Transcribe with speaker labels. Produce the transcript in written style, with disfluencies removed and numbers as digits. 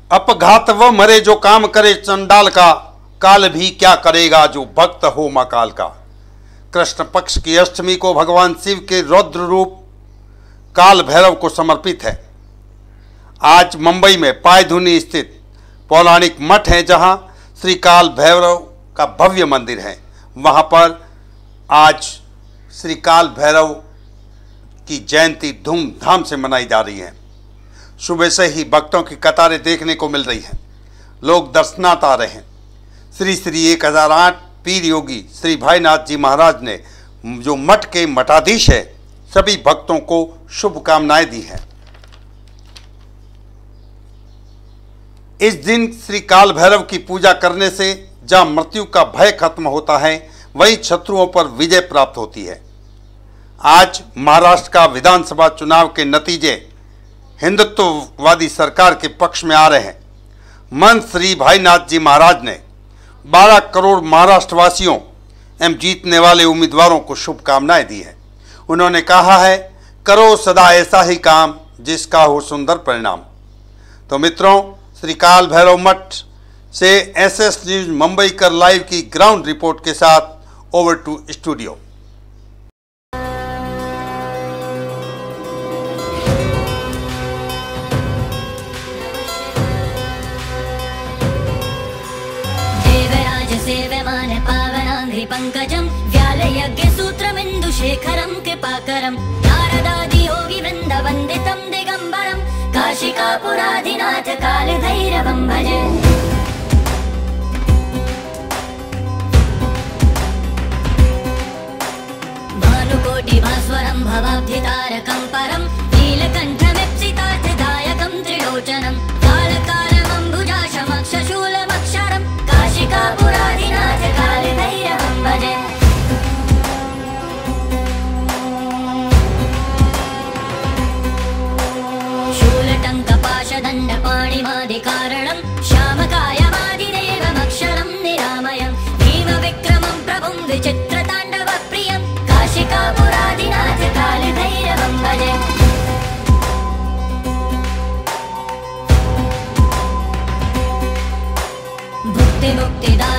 Speaker 1: अपघात व मरे जो काम करे चंडाल का, काल भी क्या करेगा जो भक्त हो मां काल का। कृष्ण पक्ष की अष्टमी को भगवान शिव के रौद्र रूप काल भैरव को समर्पित है। आज मुंबई में पायधुनी स्थित पौराणिक मठ है जहां श्री काल भैरव का भव्य मंदिर है। वहां पर आज श्री काल भैरव की जयंती धूमधाम से मनाई जा रही है। सुबह से ही भक्तों की कतारें देखने को मिल रही हैं। लोग दर्शनार्थ आ रहे हैं। श्री श्री 1008 पीर योगी श्री भाईनाथ जी महाराज ने जो मठ के मठाधीश है सभी भक्तों को शुभकामनाएं दी हैं। इस दिन श्री काल भैरव की पूजा करने से जहां मृत्यु का भय खत्म होता है वहीं शत्रुओं पर विजय प्राप्त होती है। आज महाराष्ट्र का विधानसभा चुनाव के नतीजे हिंदुत्ववादी सरकार के पक्ष में आ रहे हैं। महंत श्री भाईनाथ जी महाराज ने 12 करोड़ महाराष्ट्रवासियों एवं जीतने वाले उम्मीदवारों को शुभकामनाएं दी है। उन्होंने कहा है, करो सदा ऐसा ही काम जिसका हो सुंदर परिणाम। तो मित्रों, श्री काल भैरव मठ से एसएस न्यूज मुंबई कर लाइव की ग्राउंड रिपोर्ट के साथ ओवर टू स्टूडियो।
Speaker 2: सेव्यमान पावनांघ्रि पंकजं व्यालयज्ञ सूत्रमिन्दुशेखरं कृपाकरं नारदादि योगी वृन्द वन्दितं दिगम्बरं काशिकापुराधिनाथ कालभैरवं भजे। भानुकोटिभास्वरं भवाब्धितारकं परं नीलकण्ठमीप्सितार्थदायकं त्रिलोचनं कालकालमम्बुजाशमक्षशूलमक्षरं काशिकापुराधिनाथ कालभैरवं भजे। शूलटङ्कपाशदण्डपाणिमादिकारणं श्यामकायमादिदेवमक्षरं निरामयं भीमविक्रमं प्रभुं विचित्रताण्डवप्रियं काशिकापुराधिनाथ कालभैरवं भजे। भुक्तिमुक्तिदा